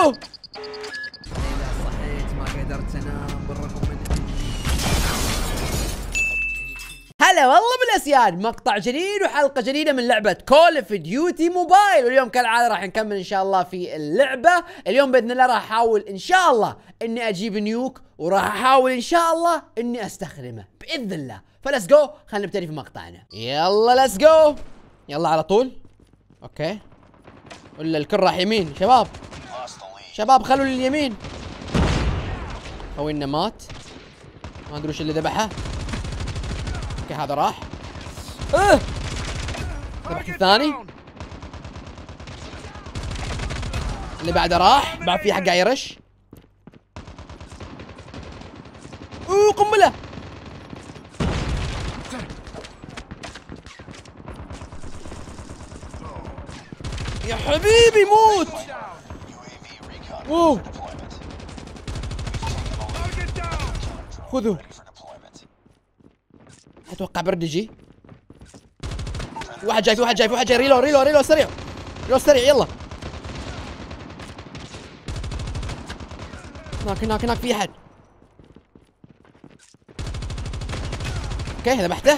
اوه صحيت ما قدرت انام بالرغم من هلا والله بالاسياد، مقطع جديد وحلقه جديده من لعبه كول اوف ديوتي موبايل. واليوم كالعاده راح نكمل ان شاء الله في اللعبه. اليوم باذن الله راح احاول ان شاء الله اني اجيب نيوك، وراح احاول ان شاء الله اني استخدمه باذن الله. فلس جو، خلينا نبتدي في مقطعنا. يلا ليتس جو، يلا على طول. اوكي ولا الكل راح يمين. شباب شباب خلوا اليمين. خوينا مات، ما ادري وش اللي ذبحه. اوكي هذا راح. ذبحت الثاني، اللي بعده راح. بعد في حق قاعد يرش. قنبله. يا حبيبي موت. اوه خذوا. اتوقع برد يجي. في واحد جاي، في واحد جاي، في واحد جاي. ريلو ريلو ريلو سريع، ريلو سريع. يلا هناك هناك هناك في احد. اوكي ذبحته.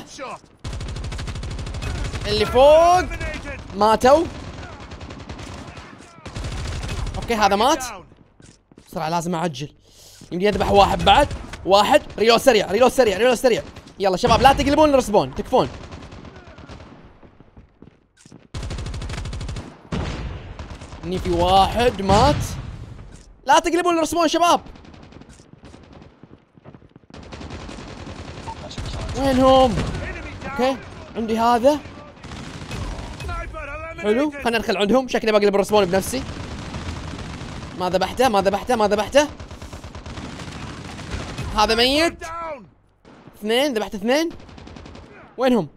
اللي فوق ماتوا. اوكي هذا مات. بسرعة لازم اعجل، يمدي اذبح واحد بعد. واحد ريلو سريع، ريلو سريع، ريلو سريع. يلا شباب لا تقلبون الرسبون، تكفون. هني في واحد مات. لا تقلبون الرسبون شباب. وينهم؟ اوكي عندي هذا حلو، خلنا ندخل عندهم. شكلي بقلب الرسبون بنفسي. ما ذبحته ما ذبحته ما ذبحته. هذا ميت. اثنين ذبحت اثنين. وينهم؟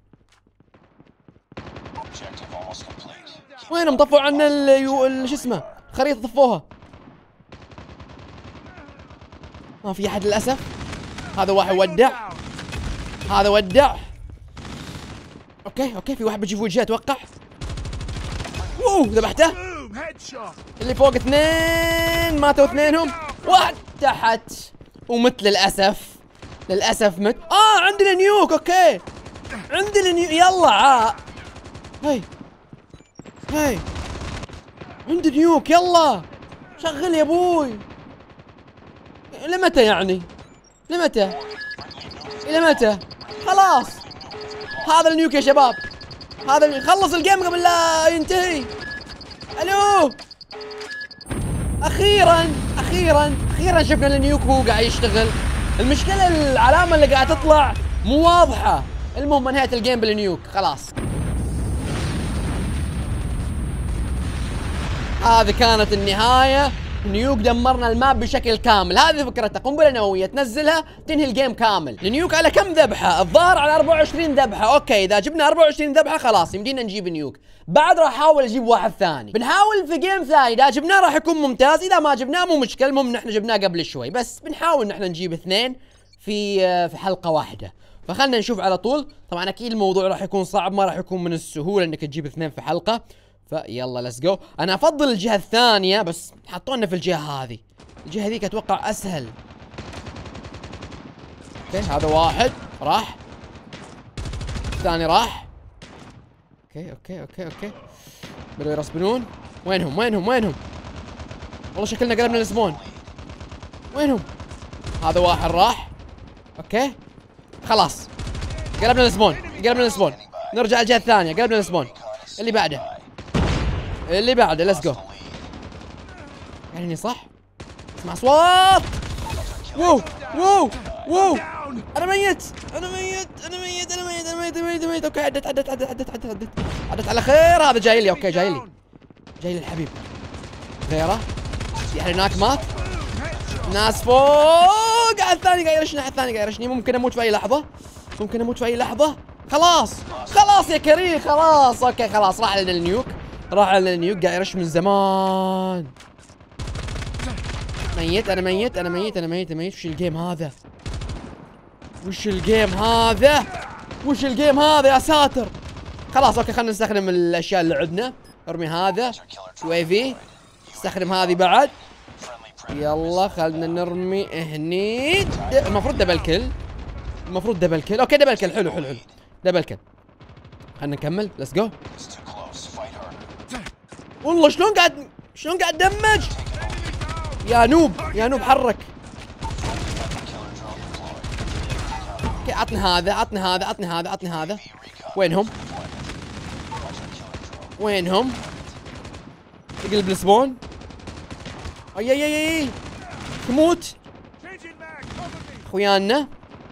وينهم؟ طفوا عنا شو اسمه الخريطة، طفوها. ما في احد للاسف. هذا واحد ودع، هذا ودع. اوكي اوكي في واحد بيجي في وجهي اتوقع. ذبحته. اللي فوق اثنين ماتوا اثنينهم. واحد تحت ومت للاسف. للاسف مت. عندنا نيوك. اوكي عندنا نيوك. يلا هاي هاي عندي نيوك. يلا شغل يا ابوي. لمتى يعني؟ لمتى؟ الى متى؟ خلاص هذا النيوك يا شباب. هذا خلص الجيم قبل لا ينتهي. الو اخيرا اخيرا اخيرا شفنا النيوك وهو قاعد يشتغل. المشكلة العلامة اللي قاعد تطلع مو واضحة. المهم انهيت الجيم بالنيوك خلاص. هذه كانت النهاية. نيوك دمرنا الماب بشكل كامل. هذه فكرتها، قنبلة نووية تنزلها تنهي الجيم كامل. النيوك على كم ذبحة؟ الظاهر على 24 ذبحة. اوكي اذا جبنا 24 ذبحة خلاص يمدينا نجيب نيوك. بعد راح احاول اجيب واحد ثاني. بنحاول في جيم ثاني، اذا جبناه راح يكون ممتاز، اذا ما جبناه مو مشكلة. المهم نحن جبناه قبل شوي، بس بنحاول نحن نجيب اثنين في حلقة واحدة. فخلنا نشوف على طول. طبعا اكيد الموضوع راح يكون صعب، ما راح يكون من السهولة انك تجيب اثنين في حلقة. فيلا ليتس جو. انا افضل الجهة الثانية، بس حطونا في الجهة هذه. الجهة ذيك اتوقع اسهل. اوكي هذا واحد راح، الثاني راح. اوكي اوكي اوكي اوكي بدوا يرسبنون. وينهم وينهم وينهم؟ والله شكلنا قلبنا الزبون. وينهم؟ هذا واحد راح. اوكي خلاص قلبنا الزبون، قلبنا الزبون. نرجع الجهة الثانية، قلبنا الزبون. اللي بعده، اللي بعده ليتس جو. يعني صح؟ اسمع اصوات. واو انا ميت انا ميت انا ميت انا ميت انا ميت انا ميت, ميت. اوكي عدت على خير. هذا جاي لي. اوكي جاي لي الحبيب. غيره في احد هناك مات. ناس فوق. على الثاني قاعد يرشني، على الثاني قاعد يرشني. ممكن اموت في اي لحظة، ممكن اموت في اي لحظة. خلاص خلاص يا كريم خلاص. اوكي خلاص راح لنا النيوك، راح لنا النيوك. قاعد يرش من زمان. ميت انا ميت انا ميت انا ميت انا ميت. وش الجيم هذا؟ وش الجيم هذا؟ وش الجيم هذا يا ساتر؟ خلاص اوكي خلينا نستخدم الاشياء اللي عندنا. ارمي هذا يو اي في. نستخدم هذه بعد. يلا خلنا نرمي هني. المفروض دبل كل. المفروض دبل كل. اوكي دبل كل. حلو حلو حلو. دبل كل. خلنا نكمل. ليتس جو. والله شلون قاعد دمج. يا نوب يا نوب حرك. اوكي عطنا هذا عطنا هذا عطنا هذا عطنا هذا. وينهم؟ وينهم؟ يقلب السبون. اي اي اي اي تموت اخويانا.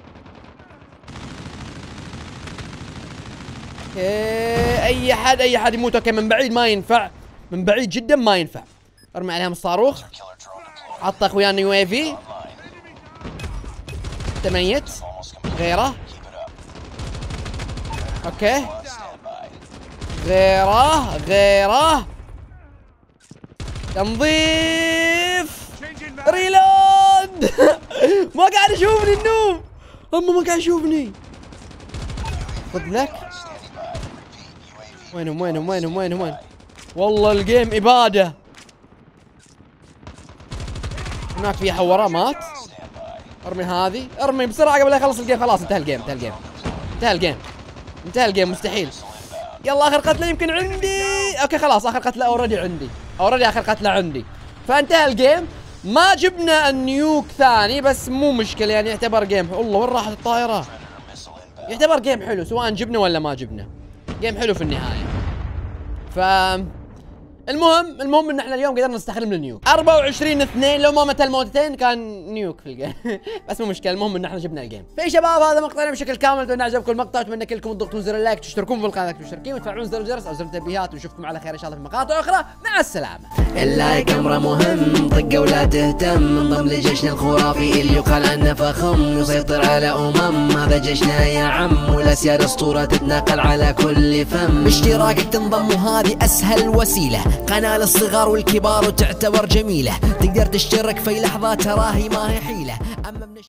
اي حد يموت. اوكي من بعيد ما ينفع. من بعيد جدا ما ينفع. ارمي عليهم الصاروخ. عطى اخويانا يو اي في. تميت. غيره. اوكي غيره تنظيف. ريلود. ما قاعد يشوفني النوب. هم ما قاعد يشوفني. خذ لك. وينهم؟ والله الجيم اباده. هناك في حوره مات. ارمي هذه. ارمي بسرعه قبل لا يخلص الجيم. خلاص انتهى الجيم. مستحيل. يلا اخر قتله يمكن عندي. اوكي خلاص اخر قتله اوريدي عندي. اخر قتله عندي. فانتهى الجيم. ما جبنا النيوك ثاني بس مو مشكله يعني يعتبر جيم. والله وين راحت الطائره؟ يعتبر جيم حلو سواء جبنا ولا ما جبنا. جيم حلو في النهايه. المهم ان احنا اليوم قدرنا نستخدم النيوك 24-2. لو ما مت الموتتين كان نيوك في الجيم. بس مو مشكله. المهم ان احنا جبنا الجيم. في شباب هذا مقطعنا بشكل كامل. اتمنى عجبكم المقطع. اتمنى كلكم تضغطون زر اللايك تشتركون في القناه مشتركين وتفعلون زر الجرس او زر التنبيهات. ونشوفكم على خير ان شاء الله في مقاطع اخرى. مع السلامه. اللايك امره مهم. طقه ولا تهتم. انضم لجيشنا الخرافي اللي يقال عنه فخم. يسيطر على هذا جيشنا يا عم. والاسياد اسطوره تتناقل على كل فم. باشتراكك تنضم وهذه اسهل وسيله. قناه للصغار والكبار وتعتبر جميله. تقدر تشترك في لحظه تراهي ما هي حيله. اما